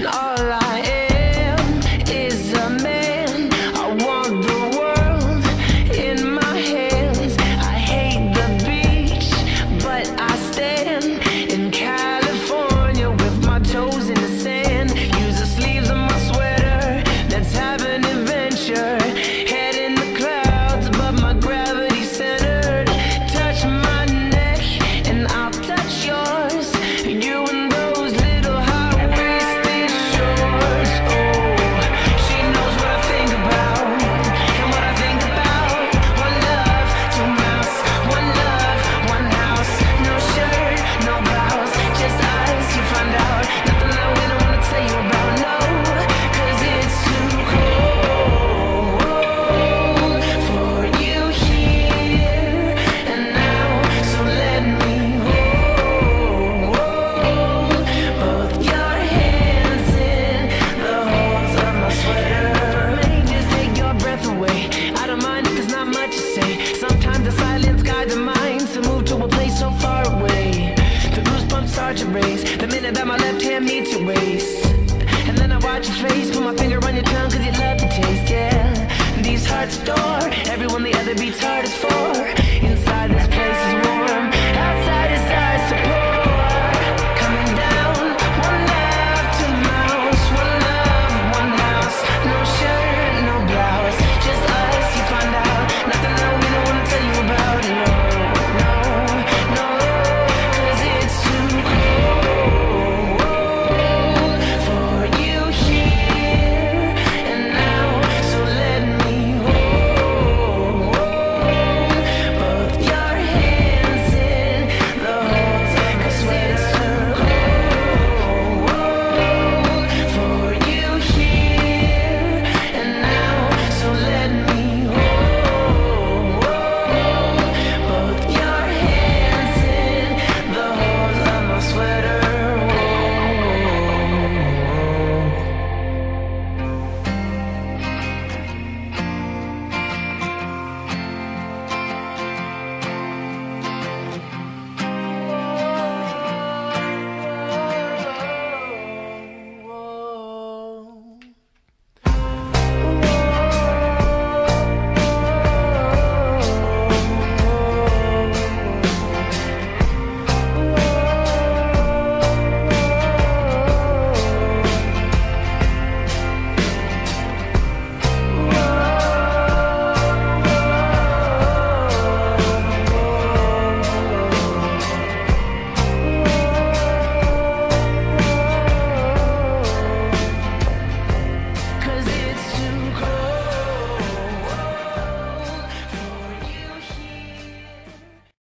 all I am is a man. I want the world in my hands. I hate the beach, but I stand in California with my toes in the sand. Use the sleeves of my sweater, let's have an adventure. Head in the clouds, but my gravity centered. Touch my neck and I'll touch yours. You and those little high-waisted shorts. Oh, she knows what I think about and what I think about. One love, two mouths. One love, one house. No shirt, no blouse, just us. You find out nothing that we don't wanna tell you about. No, 'cause it's too cold for you here and now. So let me hold both your hands in the holes of my sweater. May just take your breath away. I don't mind if there's not much to say. Sometimes the silence guides the mind to move to a place so far away. The goosebumps start to raise the minute that my left hand meets your waist. And then I watch your face, put my finger on your tongue 'cause you love the taste, yeah. These hearts adore everyone the other beats hardest for.